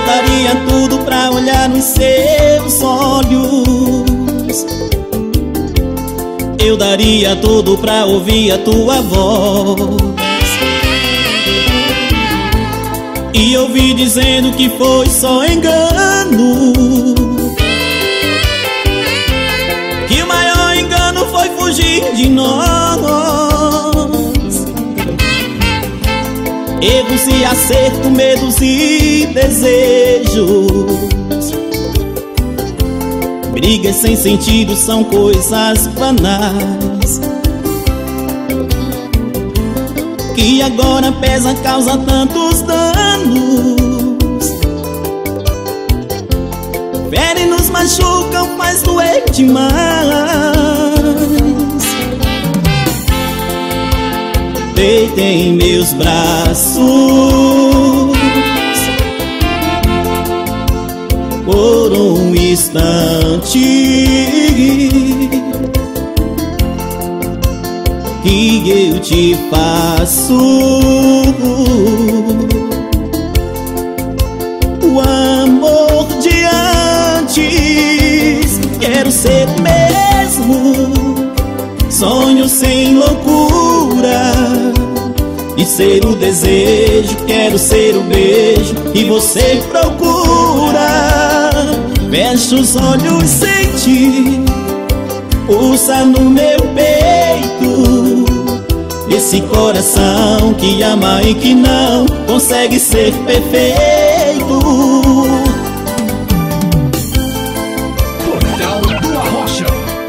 daria tudo pra olhar nos seus olhos. Eu daria tudo pra ouvir a tua voz e ouvir dizendo que foi só engano, que o maior engano foi fugir de nós. Erros e acertos, medos e desejos, brigas sem sentido são coisas banais, que agora pesa, causa tantos danos. Ferem, nos machucam, faz doer demais. Deita em meus braços por um instante, que eu te faço o amor de antes. Quero ser o mesmo, sonho sem loucura, e ser o desejo. Quero ser o beijo que você procura. Fecha os olhos, sente, pulsa no meu peito, esse coração que ama e que não consegue ser perfeito. Portal do Arrocha.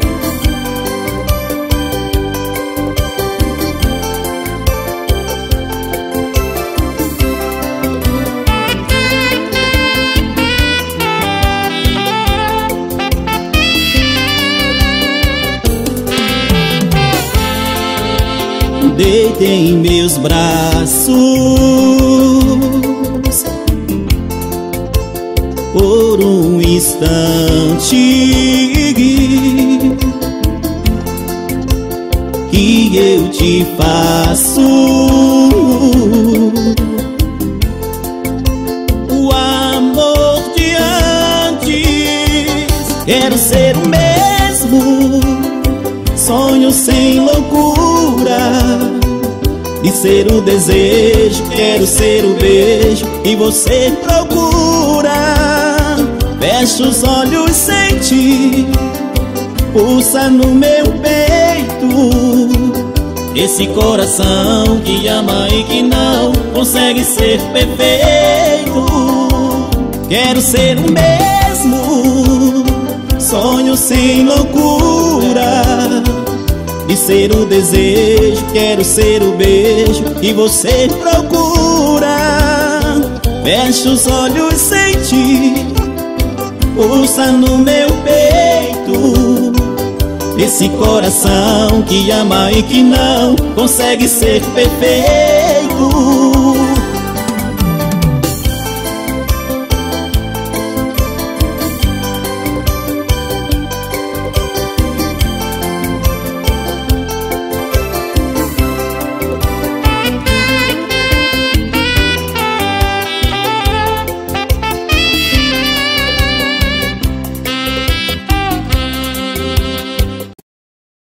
Deita em meus braços por um instante, que eu te faço o amor de antes. Quero ser o mesmo, sonho sem loucura, de ser o desejo. Quero ser o beijo que você procura. Fecha os olhos, sente, pulsa no meu peito, esse coração que ama e que não consegue ser perfeito. Quero ser o mesmo, sonho sem loucura, de ser o desejo. Quero ser o beijo que você procura. Fecha os olhos, sente, pulsa no meu peito, esse coração que ama e que não consegue ser perfeito.